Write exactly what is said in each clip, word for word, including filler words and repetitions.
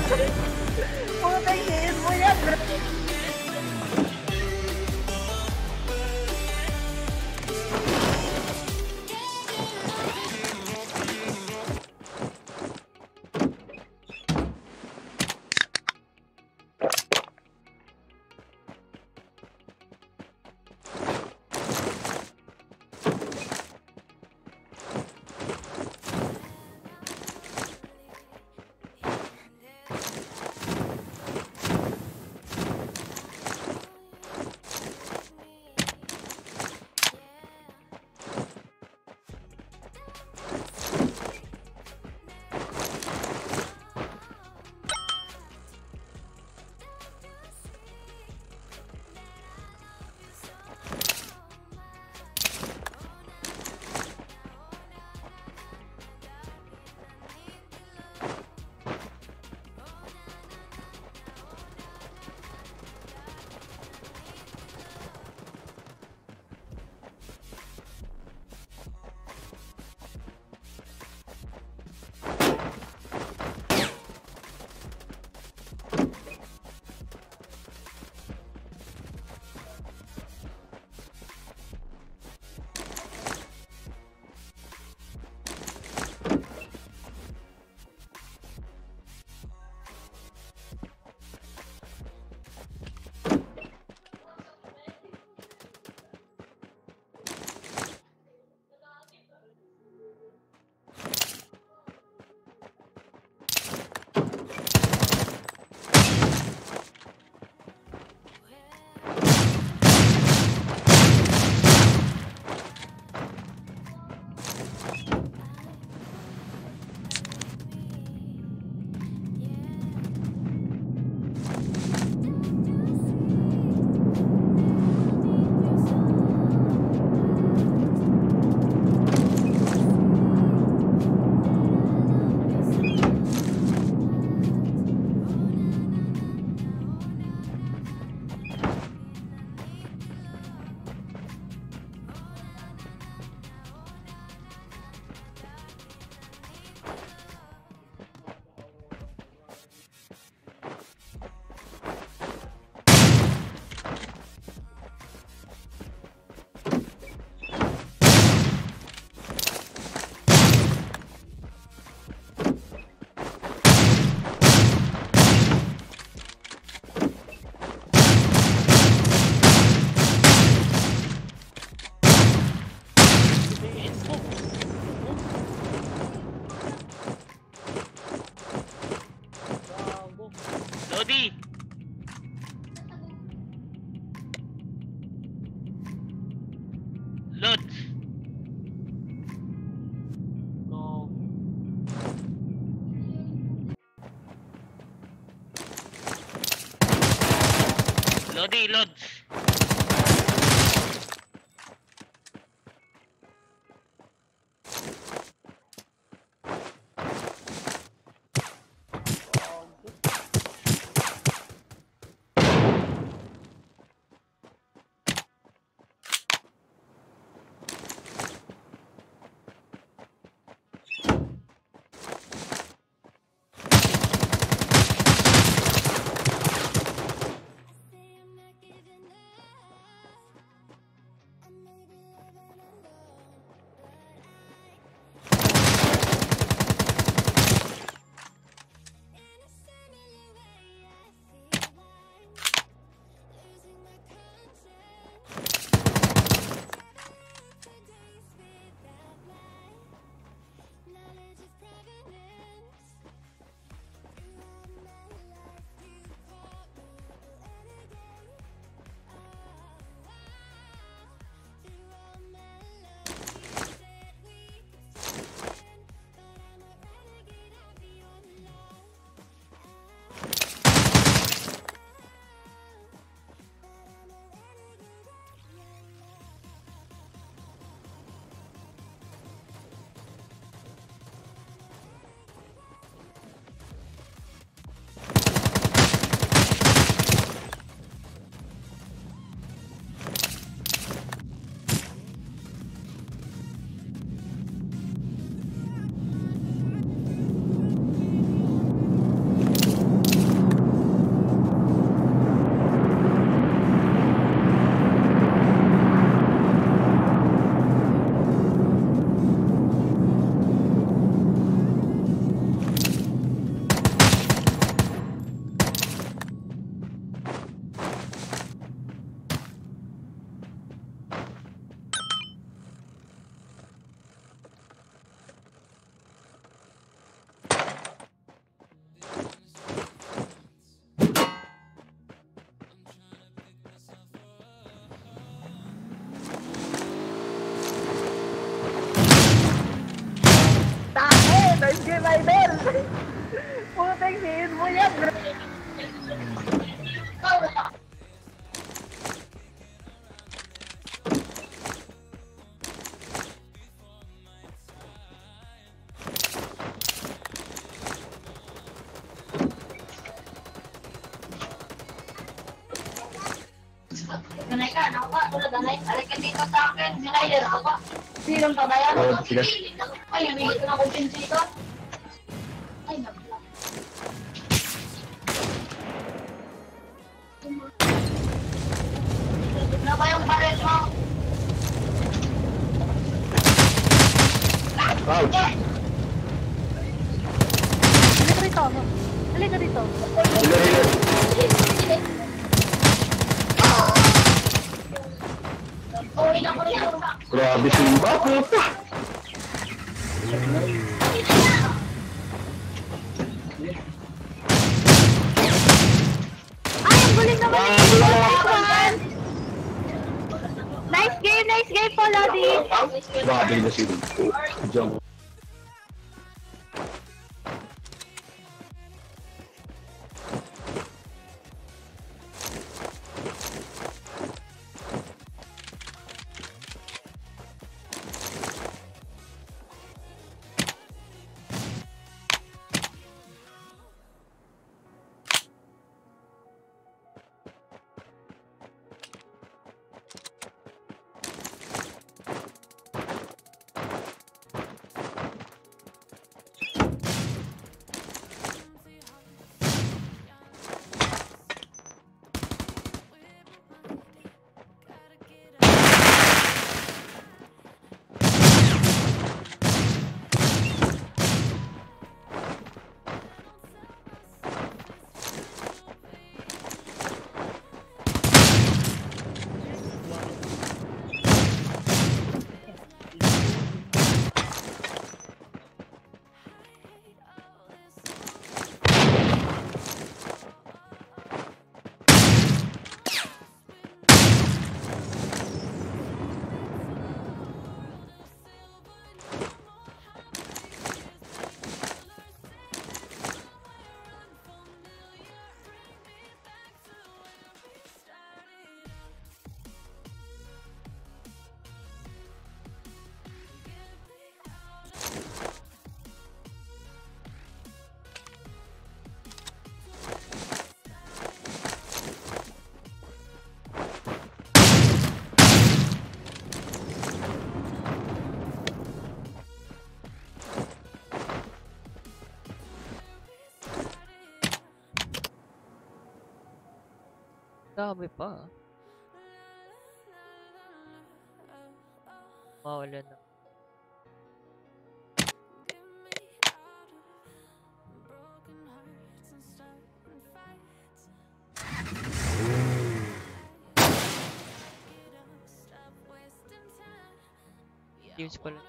Putayin mo yan, bro. Lodi! Lods! No. Lodi, Lods! Team Idol! Putik, hit mo yan, bro! Ganay ka, ako ba? Wala ganay. Alay ka dito sa akin. Ginayer ako ba? Sinong tabayan? Oo, sige. Ay, humingi ko na compensation. Ay, nabla. Na ba yung barret mo? Ouch! Halika dito ako. Halika dito. Healer, healer. Uwi na ko rin ako. Grabe Simba, puta! Ay, ang galing naman yung team mo. Nice one! Nice game, nice game po, Lodi. Grabe na Simba. Jump. Dami pa. Mawala na. Teams pala.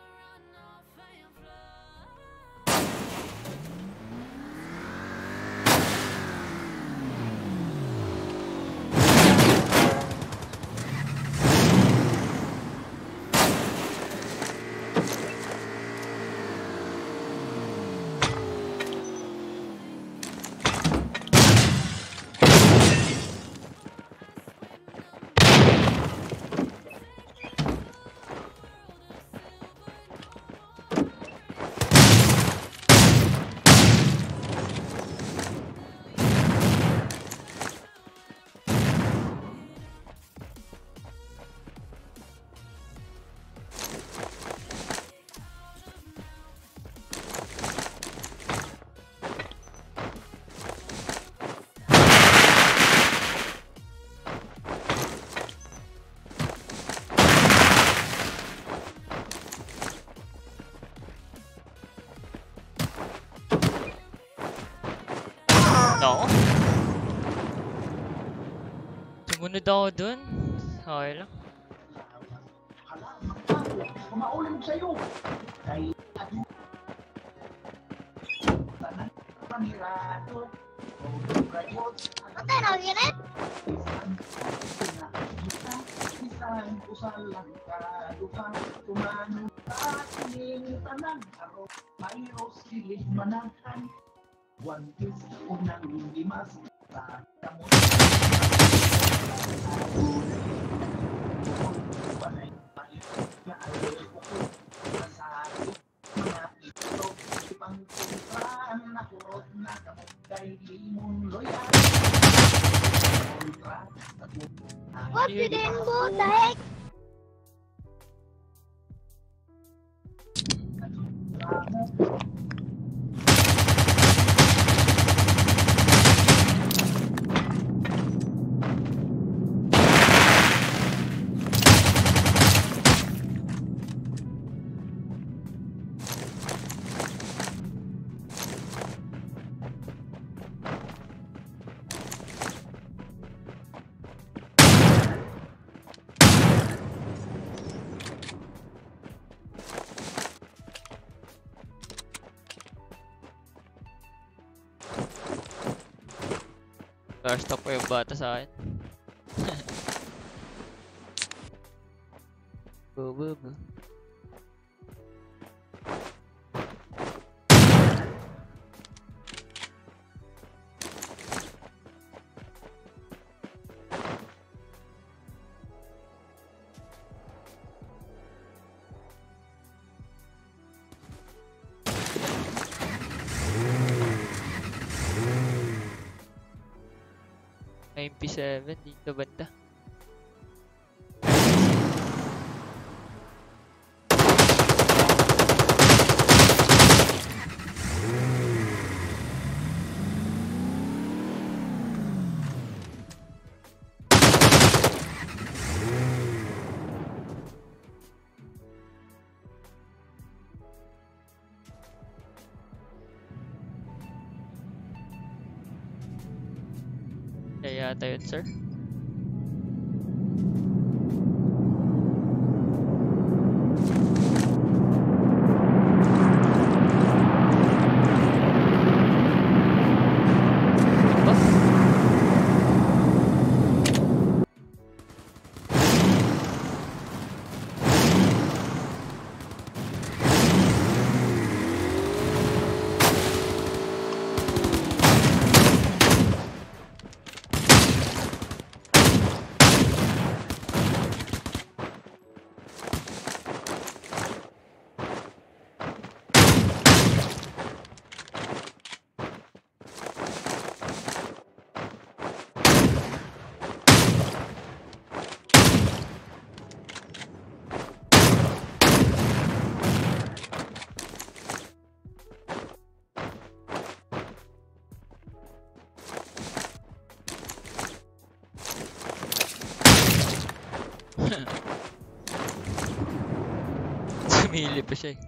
No? Sumunod ako dun. Okay lang. Kumaulim sa'yo. Kaya manirado. Patay na, yun eh. Saan ko sa langkaduhan, tumanong sa sining tanan, aro, mayro silid manahan. One piece, unang limas, sa kamot. Panay, panay, na alay ko ko, masari, mga ito, ipang kumpraan, nakurot na kamot, kay limon loyal. What you didn't go, the heck? Last stop pa yung bata sa akin. Bu bu bu. M P seven dito banda. Kaya yata yun, sir. Apa? Sumili pa siya eh.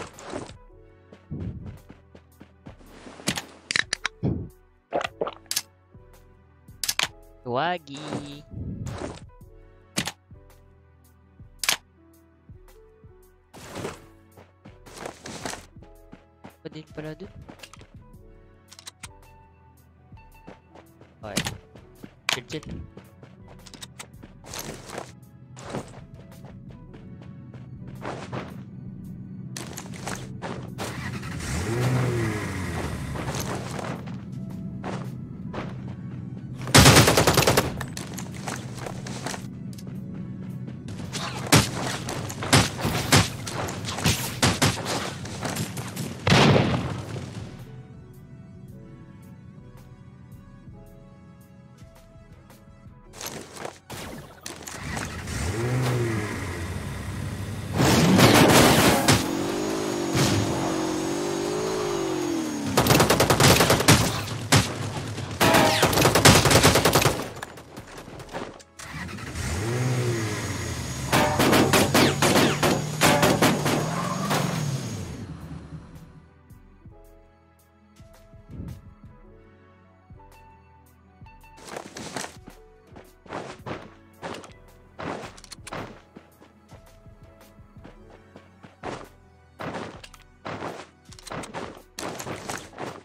Wagi. Pa din pala dun. Okay. Chill chill.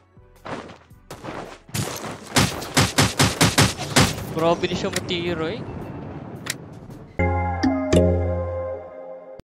Grabe din siya matiro eh.